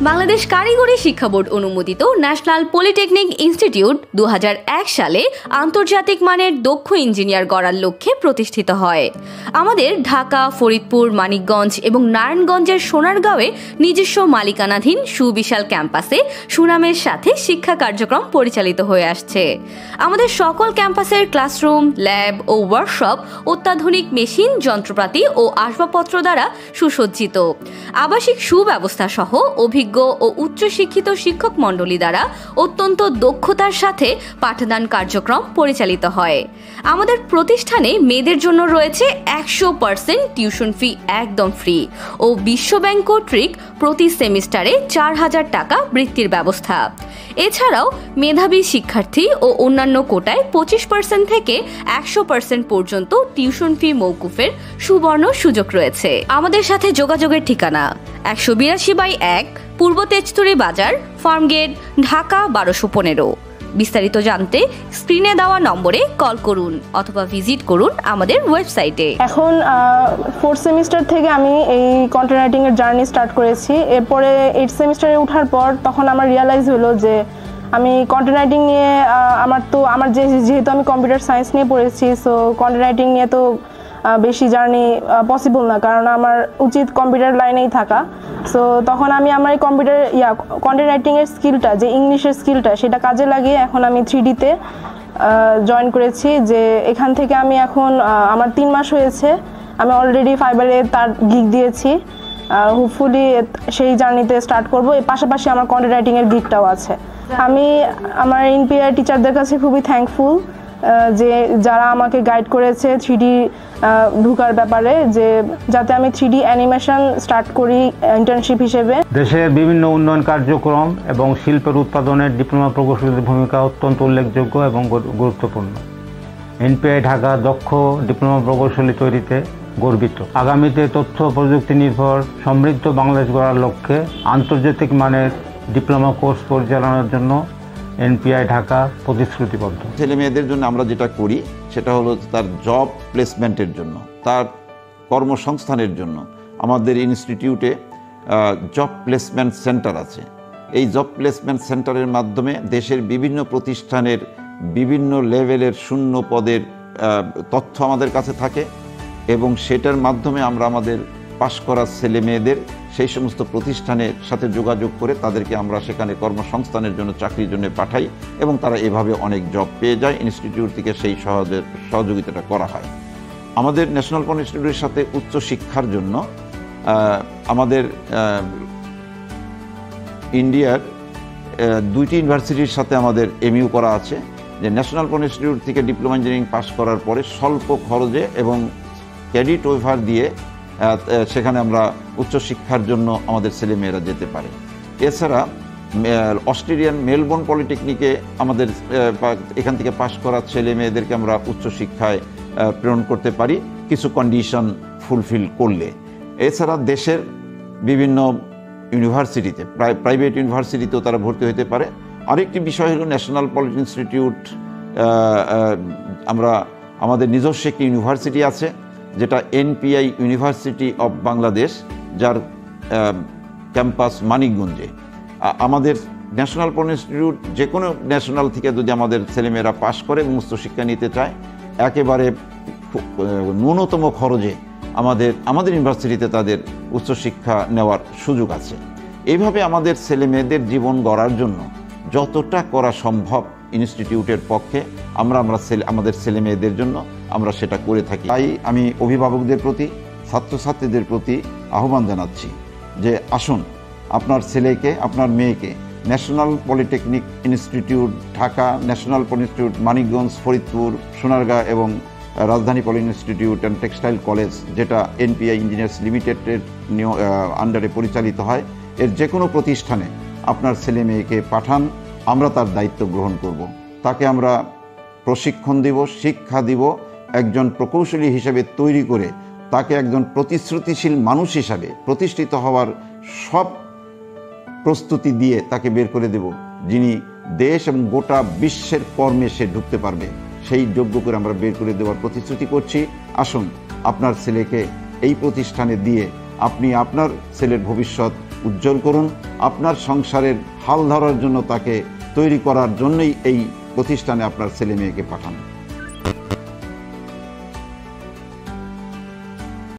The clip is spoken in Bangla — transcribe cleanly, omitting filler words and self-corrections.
বাংলাদেশ কারিগরি শিক্ষা বোর্ড অনুমোদিত ন্যাশনাল পলিটেকনিক ইনস্টিটিউট 2001 সালে আন্তর্জাতিক মানের দক্ষ ইঞ্জিনিয়ার গড়ার লক্ষ্যে প্রতিষ্ঠিত হয়। আমাদের ঢাকা, ফরিদপুর, মানিকগঞ্জ এবং নারায়ণগঞ্জের সোনারগাঁওয়ে নিজস্ব মালিকানাধীন সুবিশাল ক্যাম্পাসে সুনামের সাথে শিক্ষা কার্যক্রম পরিচালিত হয়ে আসছে। আমাদের সকল ক্যাম্পাসের ক্লাসরুম, ল্যাব ও ওয়ার্কশপ অত্যাধুনিক মেশিন, যন্ত্রপাতি ও আসবাবপত্র দ্বারা সুসজ্জিত। আবাসিক সুব্যবস্থা সহ অভিজ্ঞ ও উচ্চশিক্ষিত শিক্ষক মণ্ডলী দ্বারা অত্যন্ত দক্ষতার সাথে পাঠদান কার্যক্রম পরিচালিত হয়। আমাদের প্রতিষ্ঠানে মেয়েদের জন্য রয়েছে 100% টিউশন ফি একদম ফ্রি ও বিশ্বব্যাংক কর্তৃক প্রতি সেমিস্টারে 4000 টাকা বৃত্তির ব্যবস্থা। এছাড়াও মেধাবী শিক্ষার্থী ও অন্যান্য কোটায় 25% থেকে 100% পর্যন্ত টিউশন ফি মওকুফের সুবর্ণ সুযোগ রয়েছে। আমাদের সাথে যোগাযোগের ঠিকানা 182/1 পূর্ব তেজতুরি বাজার, ফার্মগেট, ঢাকা 1215। বিস্তারিত জানতে স্ক্রিনে দেওয়া নম্বরে কল করুন অথবা ভিজিট করুন আমাদের ওয়েবসাইটে। এখন 4th সেমিস্টার থেকে আমি এই কন্টেন্ট রাইটিং এর জার্নি স্টার্ট করেছি। এরপরে 8th সেমিস্টারে ওঠার পর তখন আমার রিয়ালাইজ হলো যে আমি কন্টেন্ট রাইটিং নিয়ে আমার যেহেতু আমি কম্পিউটার সায়েন্স নিয়ে পড়েছি, সো কন্টেন্ট রাইটিং নিয়ে তো বেশি জার্নি পসিবল না, কারণ আমার উচিত কম্পিউটার লাইনেই থাকা। সো তখন আমি আমার এই কন্টেন্ট রাইটিংয়ের স্কিলটা, যে ইংলিশের স্কিলটা, সেটা কাজে লাগিয়ে এখন আমি 3Dতে জয়েন করেছি। যে এখান থেকে আমি এখন আমার 3 মাস হয়েছে, আমি অলরেডি ফাইবারে তার গিগ দিয়েছি। হোপফুলি সেই জার্নিতে স্টার্ট করব। এর পাশাপাশি আমার কন্টেন্ট রাইটিংয়ের গিগটাও আছে। আমি আমার এনপিআই টিচারদের কাছে খুবই থ্যাঙ্কফুল যে যারা আমাকে গাইড করেছে 3D ঢোকার ব্যাপারে, যে যাতে আমি 3D অ্যানিমেশন স্টার্ট করি ইন্টার্নশিপ হিসেবে। দেশের বিভিন্ন উন্নয়ন কার্যক্রম এবং শিল্পের উৎপাদনের ডিপ্লোমা প্রকৌশলীদের ভূমিকা অত্যন্ত উল্লেখযোগ্য এবং গুরুত্বপূর্ণ। এনপিআই ঢাকা দক্ষ ডিপ্লোমা প্রকৌশলী তৈরিতে গর্বিত। আগামীতে তথ্য প্রযুক্তি নির্ভর সমৃদ্ধ বাংলাদেশ গড়ার লক্ষ্যে আন্তর্জাতিক মানের ডিপ্লোমা কোর্স পরিচালনার জন্য এনপিআই ঢাকা প্রতিশ্রুতিবদ্ধ। ছেলে মেয়েদের জন্য আমরা যেটা করি সেটা হলো তার জব প্লেসমেন্টের জন্য, তার কর্মসংস্থানের জন্য আমাদের ইনস্টিটিউটে জব প্লেসমেন্ট সেন্টার আছে। এই জব প্লেসমেন্ট সেন্টারের মাধ্যমে দেশের বিভিন্ন প্রতিষ্ঠানের বিভিন্ন লেভেলের শূন্য পদের তথ্য আমাদের কাছে থাকে এবং সেটার মাধ্যমে আমরা আমাদের পাশ করা ছেলে মেয়েদের সেই সমস্ত প্রতিষ্ঠানের সাথে যোগাযোগ করে তাদেরকে আমরা সেখানে কর্মসংস্থানের জন্য, চাকরির জন্য পাঠাই এবং তারা এভাবে অনেক জব পেয়ে যায়। ইনস্টিটিউট থেকে সেই সহযোগিতাটা করা হয়। আমাদের ন্যাশনাল পলিটেকনিক ইনস্টিটিউটের সাথে উচ্চশিক্ষার জন্য আমাদের ইন্ডিয়ার 2টি ইউনিভার্সিটির সাথে আমাদের এমইউ করা আছে, যে ন্যাশনাল পলিটেকনিক ইনস্টিটিউট থেকে ডিপ্লোমা ইঞ্জিনিয়ারিং পাস করার পরে স্বল্প খরচে এবং ক্রেডিট ওয়েভার দিয়ে সেখানে আমরা উচ্চশিক্ষার জন্য আমাদের ছেলেমেয়েরা যেতে পারে। এছাড়া অস্ট্রেলিয়ান মেলবোর্ন পলিটেকনিকে আমাদের এখান থেকে পাশ করা ছেলে মেয়েদেরকে আমরা উচ্চশিক্ষায় প্রেরণ করতে পারি কিছু কন্ডিশন ফুলফিল করলে। এছাড়া দেশের বিভিন্ন ইউনিভার্সিটিতে, প্রাইভেট ইউনিভার্সিটিতেও তারা ভর্তি হতে পারে। আরেকটি বিষয় হলো ন্যাশনাল পলিটেকনিক ইনস্টিটিউট, আমাদের নিজস্ব একটি ইউনিভার্সিটি আছে যেটা এনপিআই ইউনিভার্সিটি অফ বাংলাদেশ, যার ক্যাম্পাস মানিকগঞ্জে। আমাদের ন্যাশনাল পলিটেকনিক ইনস্টিটিউট যে কোনো ন্যাশনাল থেকে যদি আমাদের ছেলেমেয়েরা পাশ করে এবং উচ্চশিক্ষা নিতে চায়, একেবারে ন্যূনতম খরচে আমাদের ইউনিভার্সিটিতে তাদের উচ্চশিক্ষা নেওয়ার সুযোগ আছে। এইভাবে আমাদের ছেলেমেয়েদের জীবন গড়ার জন্য যতটা করা সম্ভব ইনস্টিটিউটের পক্ষে আমাদের ছেলে মেয়েদের জন্য আমরা সেটা করে থাকি। তাই আমি অভিভাবকদের প্রতি, ছাত্রছাত্রীদের প্রতি আহ্বান জানাচ্ছি যে আসুন আপনার ছেলেকে, আপনার মেয়েকে national polytechnic institute Dhaka, national polytechnic institute Manikganj, Faridpur, Sonargaon এবং Rajdhani polytechnic institute and textile college, যেটা এনপিআই ইঞ্জিনিয়ার্স লিমিটেডের আন্ডারে পরিচালিত হয়, এর যে কোনো প্রতিষ্ঠানে আপনার ছেলে মেয়েকে পাঠান। আমরা তার দায়িত্ব গ্রহণ করব। তাকে আমরা প্রশিক্ষণ দিব, শিক্ষা দিব, একজন প্রকৌশলী হিসেবে তৈরি করে তাকে একজন প্রতিশ্রুতিশীল মানুষ হিসাবে প্রতিষ্ঠিত হওয়ার সব প্রস্তুতি দিয়ে তাকে বের করে দেব, যিনি দেশ এবং গোটা বিশ্বের কর্মে সে ঢুকতে পারবে। সেই যোগ্য করে আমরা বের করে দেওয়ার প্রতিশ্রুতি করছি। আসুন আপনার ছেলেকে এই প্রতিষ্ঠানে দিয়ে আপনি আপনার ছেলের ভবিষ্যৎ উজ্জ্বল করুন, আপনার সংসারের হাল ধরার জন্য তাকে তৈরি করার জন্যই এই প্রতিষ্ঠানে আপনার ছেলে মেয়েকে পাঠান।